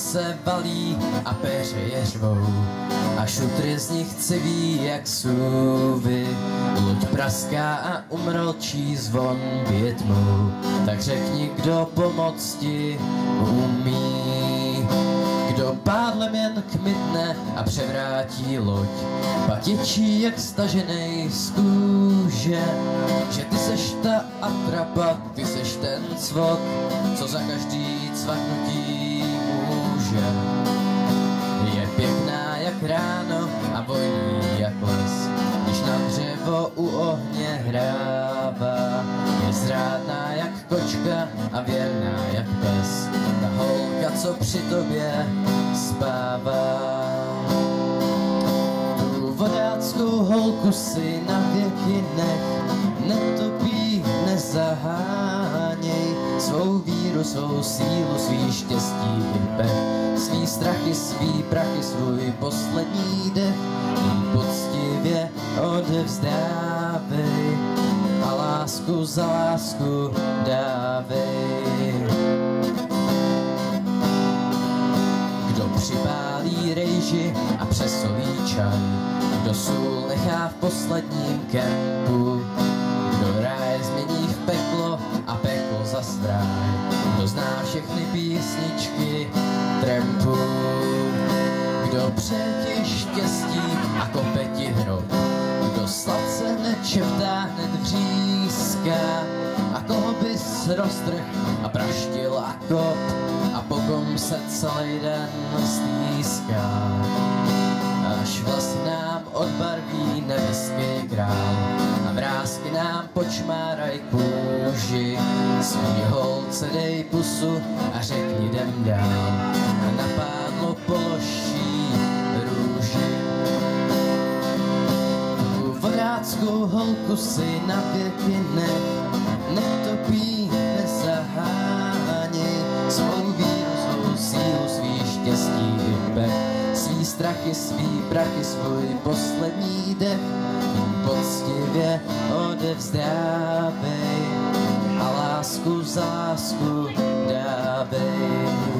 se valí a péře řvou a šutry z nich civí jak sůvy. Loď praská a umrlčí zvon bije tmou, tak řekni, kdo pomoct ti umí. Kdo pádlem jen kmitne a převrátí loď, pak ječí jak staženej z kůže, že ty seš ta atrapa, ty seš ten cvok, co za každý cvaknutí může. Je pěkná jak ráno a voní jak les, když na dřevo u ohně hrává. Je zrádná jak kočka a věrná jak pes, ta holka, co při tobě spává. Tu vodáckou holku si na věky nech, netopí, nezaháněj svou víru, svou sílu, svý štěstí i pech, svý strachy, svý prachy, svůj poslední dech jí poctivě odevzdávej a lásku za lásku dávej. Kdo připálí rejži a přesolí čaj, kdo sůl nechá v posledním kempu, kdo ráj změní v peklo a peklo za stráj, kdo zná všechny písničky trampů, kdo přeje štěstí a kope ti hrob, kdo sladce nečeftá hned vřízká a koho bys roztrh a praštil a kop a po kom se celý den stýská. Až vlasy nám odbarví nebeský král a vrásky nám počmáraj kůži, svý holce dej pusu a řekni jdem dál a na pádlo položí růži. Tu vodáckou holku si na věky nech, netopí, nezaháněj svou víru, svou sílu, svý štěstí i pech, svý strachy, svý prachy, svůj poslední dech poctivě odevzdávej a lásku za lásku dávej.